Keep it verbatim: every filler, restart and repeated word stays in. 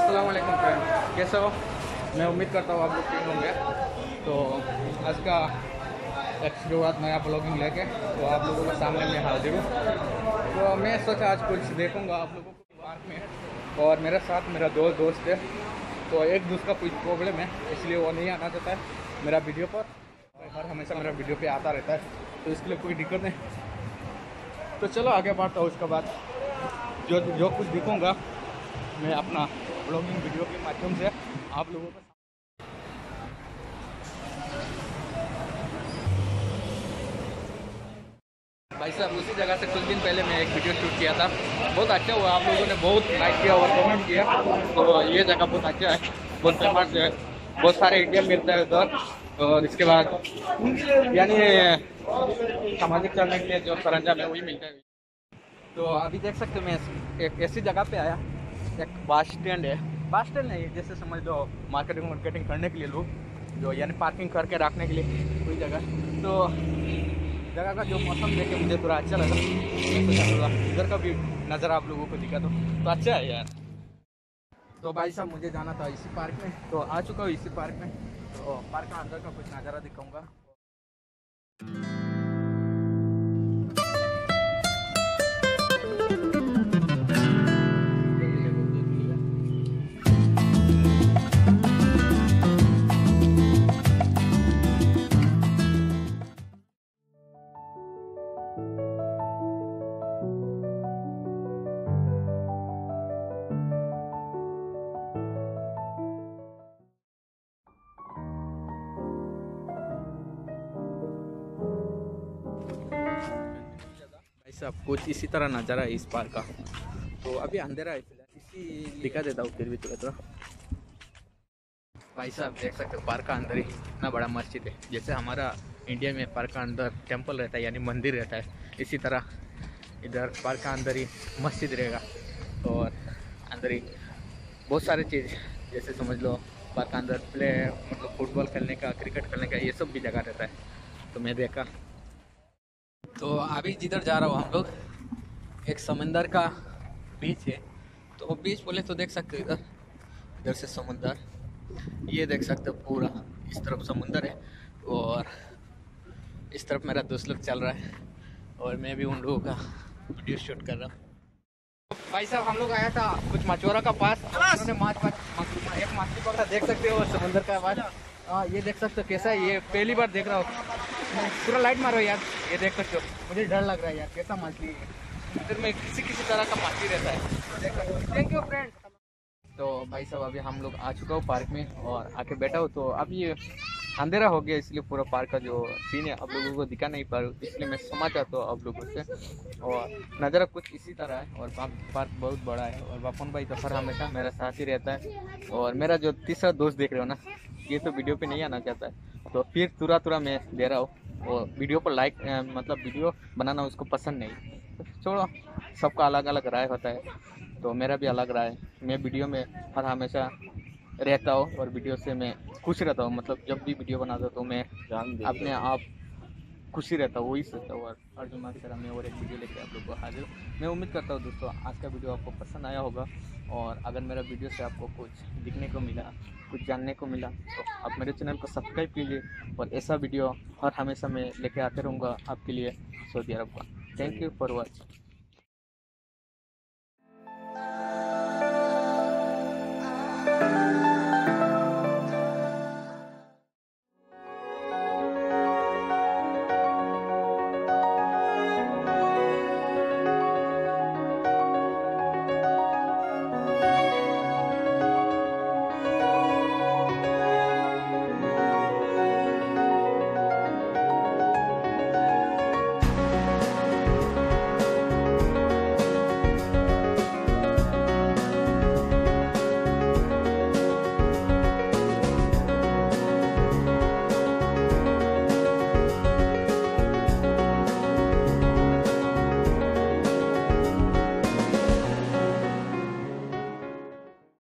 अस्सलाम वालेकुम फ्रेंड, कैसे हो? मैं उम्मीद करता हूँ आप लोग ठीक होंगे। तो आज का एक शुरुआत नया ब्लॉगिंग लेके तो आप लोगों के सामने मैं हाजिर हूँ। तो मैं सोचा आज कुछ देखूँगा आप लोगों को पार्क में, और मेरे साथ मेरा दो दोस्त है। तो एक दोस्त का कुछ प्रॉब्लम है, इसलिए वो नहीं आना चाहता है मेरा वीडियो पर। हर हमेशा मेरा वीडियो पे आता रहता है, तो इसके लिए कोई दिक्कत नहीं। तो चलो आगे बढ़ता हूँ। उसके बाद जो जो कुछ दिखूँगा मैं अपना ब्लॉगिंग वीडियो के माध्यम से आप लोगों को। भाई साहब, उसी जगह से कुछ दिन पहले मैं एक वीडियो शूट किया था, बहुत अच्छा हुआ। आप लोगों ने बहुत लाइक किया और कमेंट किया। तो ये जगह बहुत अच्छा है, बहुत फेमस है, बहुत सारे इंडियन मिलते हैं उधर। और इसके बाद यानी सामाजिक चलने के लिए जो सरंजाम है वही मिलता है। तो अभी देख सकते हो मैं एक ऐसी जगह पे आया, एक बस स्टैंड है। बस स्टैंड नहीं, जैसे समझ लो मार्केटिंग मार्केटिंग करने के लिए लोग जो यानी पार्किंग करके रखने के लिए कोई जगह। तो जगह का जो मौसम देख के मुझे थोड़ा अच्छा लगा, थोड़ा इधर का भी नज़र आप लोगों को दिखा दो तो अच्छा है यार। तो भाई साहब, मुझे जाना था इसी पार्क में, तो आ चुका हूँ इसी पार्क में। तो पार्क का अंदर का कुछ नज़ारा दिखाऊंगा। सब कुछ इसी तरह नज़ारा है इस पार्क का। तो अभी अंधेरा है फिलहाल, इसी दिखा देता हूँ फिर भी थोड़ा थोड़ा। भाई साहब देख सकते हो पार्क का अंदर ही इतना बड़ा मस्जिद है। जैसे हमारा इंडिया में पार्क का अंदर टेंपल रहता है यानी मंदिर रहता है, इसी तरह इधर पार्क का अंदर ही मस्जिद रहेगा। और अंदर ही बहुत सारे चीज़, जैसे समझ लो पार्क का अंदर प्ले मतलब फुटबॉल खेलने का, क्रिकेट खेलने का, ये सब भी जगह रहता है। तो मैं देखा, तो अभी जिधर जा रहा हूँ हम लोग, एक समंदर का बीच है। तो बीच बोले तो देख सकते हो, इधर इधर से समुंदर, ये देख सकते हो पूरा इस तरफ समुंदर है। और इस तरफ मेरा दोस्त लोग चल रहा है और मैं भी उन लोगों का वीडियो शूट कर रहा हूँ। भाई साहब, हम लोग आया था कुछ मछुआरों का पास, उन्होंने माछ एक मछली पकड़ा, देख सकते हो समुंदर का आवाज़। हाँ, ये देख सकते हो कैसा है, ये पहली बार देख रहा हूँ। पूरा लाइट मारो यार, ये देख सकते हो, मुझे डर लग रहा है यार, कैसा मछली है इधर में, किसी किसी तरह का मछली रहता है। Thank you friend. तो भाई साहब, अभी हम लोग आ चुका हूँ पार्क में और आके बैठा हूँ। तो अभी अंधेरा हो गया, इसलिए पूरा पार्क का जो सीन है आप लोगों को दिखा नहीं पा रहा, इसलिए मैं क्षमा चाहता हूँ आप लोगों से। और नज़ारा कुछ इसी तरह है, और पार्क बहुत बड़ा है। और बापन भाई तो हर हमेशा मेरा साथ ही रहता है। और मेरा जो तीसरा दोस्त देख रहे हो ना, ये तो वीडियो पे नहीं आना चाहता है, तो फिर तुरा तुरा मैं दे रहा हूँ। और वीडियो पर लाइक मतलब वीडियो बनाना उसको पसंद नहीं, तो छोड़ो, सबका अलग अलग राय होता है। तो मेरा भी अलग राय है, मैं वीडियो में हर हमेशा रहता हूँ और वीडियो से मैं खुश रहता हूँ। मतलब जब भी वीडियो बनाता हूँ तो मैं अपने आप खुशी रहता हूँ, वही सोचता हूँ। और अर्जुन माँ की तरह मैं और एक वीडियो लेके आप लोग को हाजिर हूँ। मैं उम्मीद करता हूँ दोस्तों आज का वीडियो आपको पसंद आया होगा। और अगर मेरा वीडियो से आपको कुछ दिखने को मिला, कुछ जानने को मिला, तो आप मेरे चैनल को सब्सक्राइब कीजिए। और ऐसा वीडियो हर हमेशा मैं लेके आते रहूँगा आपके लिए सऊदी अरब का। Thank you for watching.